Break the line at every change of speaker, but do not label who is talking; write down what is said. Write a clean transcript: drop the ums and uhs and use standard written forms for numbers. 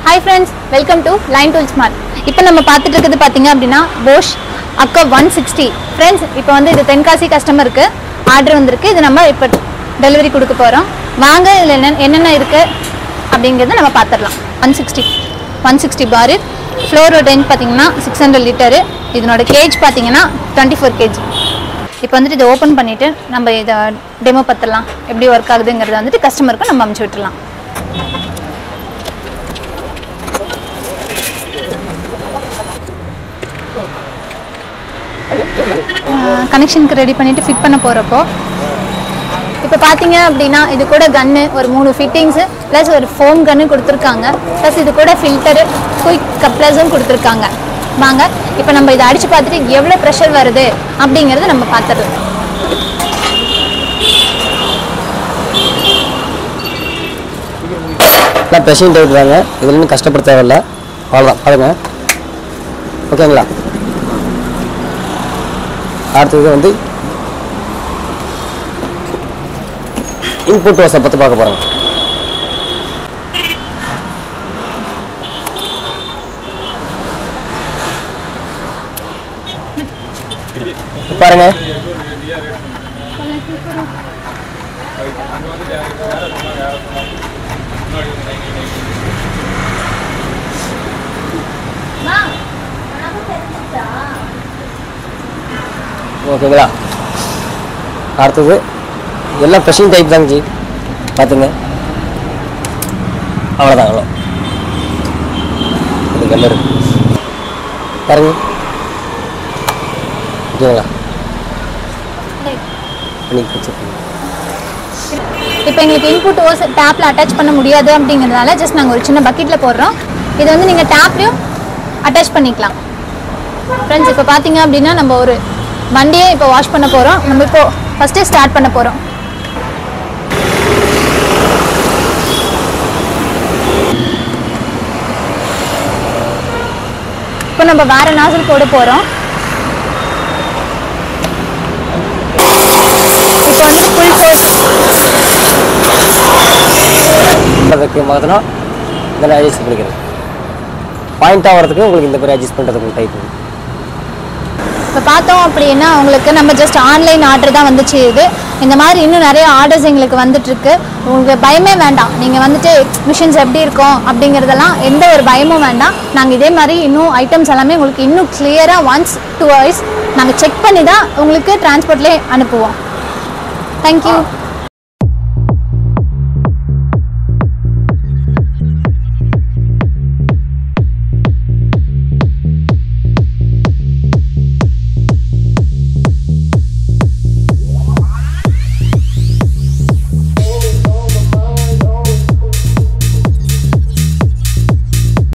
Hi friends, welcome to Line Tool Smart. இப்போ நம்ம பார்த்துட்டு இருக்குது பாத்தீங்க அப்படினா Bosch Akka 160. Friends, இப்போ வந்து இது தென்காசி கஸ்டமருக்கு ஆர்டர் வந்திருக்கு. இது நம்ம இப்போ டெலிவரி கொடுக்க போறோம். வாங்க இதுல என்னென்ன இருக்கு அப்படிங்கறத நம்ம பாத்துறலாம். 160 பார். ஃப்ளோர் டென்த் பாத்தீங்கன்னா 600 லிட்டர். இதனோட கேஜ் பாத்தீங்கன்னா 24 kg. இப்போ வந்து இத ஓபன் பண்ணிட்டு நம்ம இத டெமோ பத்தலாம். எப்படி வர்க் ஆகுதுங்கறத வந்து கஸ்டமருக்கு நம்ம அனுப்பி விட்டுறலாம். கனெக்ஷனுக்கு ரெடி பண்ணிட்டு ஃபிட் பண்ண போறப்போ இப்போ பாத்தீங்க அப்படினா இது கூட கன்னு ஒரு 3 ஃபிட்டிங்ஸ் ப்ளஸ் ஒரு ஃபோம் கன்னு கொடுத்திருக்காங்க ப்ளஸ் இது கூட ஃபில்டர் குயிக் கப்ளர்ஸும் கொடுத்திருக்காங்க வாங்க இப்போ நம்ம இத அடிச்சு பார்த்துட்டு எவ்வளவு பிரஷர் வருது அப்படிங்கறத நம்ம பாத்துறோம்
நான் பிரஷர் டைப் தாங்க இதுல இன்னும் கஷ்டப்பட தேவையில்லை அவ்வளவுதான் பாருங்க ஓகேங்களா அடுத்தது வந்து இன்புட் வாசை பற்றி பார்க்க போகிறோம் பாருங்க ஓகேங்களா அடுத்தது எல்லாம் பிரஷிங் டைப் தாங்க ஜி பார்த்துங்க அவ்வளோதான் அவ்வளோ இது கல்லு இருக்கு பாருங்க ஓகேங்களா
இப்போ எங்களுக்கு இன்புட் ஓஸ் டேப்ல அட்டாச் பண்ண முடியாது அப்படிங்கிறதுனால ஜஸ்ட் நாங்கள் ஒரு சின்ன பக்கெட்டில் போடுறோம் இது வந்து நீங்கள் டேப்லையும் அட்டாச் பண்ணிக்கலாம் ஃப்ரெண்ட்ஸ் இப்போ பார்த்தீங்க அப்படின்னா நம்ம ஒரு வண்டியை இப்போ வாஷ் பண்ண போகிறோம் நம்ம இப்போ ஃபஸ்ட்டே ஸ்டார்ட் பண்ண போகிறோம் இப்போ நம்ம வேற நாசல் போட போகிறோம் இப்போ வந்து ஃபுல் ஃபோர்ஸ்
அதுக்கு மாதிரினா இதெல்லாம் அட்ஜஸ்ட் பண்ணிக்கிறது பாயிண்ட் ஆகிறதுக்கு உங்களுக்கு இந்த மாதிரி அட்ஜஸ்ட் பண்ணுறதுக்கு டைப்
இப்போ பார்த்தோம் அப்படின்னா உங்களுக்கு நம்ம ஜஸ்ட் ஆன்லைன் ஆர்டர் தான் வந்துச்சு இது இந்த மாதிரி இன்னும் நிறைய ஆர்டர்ஸ் எங்களுக்கு வந்துட்டுருக்கு உங்களுக்கு பயமே வேண்டாம் நீங்கள் வந்துட்டு மிஷின்ஸ் எப்படி இருக்கும் அப்படிங்கிறதெல்லாம் எந்த ஒரு பயமும் வேண்டாம் நாங்கள் இதே மாதிரி இன்னும் ஐட்டம்ஸ் எல்லாமே உங்களுக்கு இன்னும் கிளியராக 1-2 hours நாங்கள் செக் பண்ணி தான் உங்களுக்கு டிரான்ஸ்போர்ட்லேயே அனுப்புவோம் தேங்க்யூ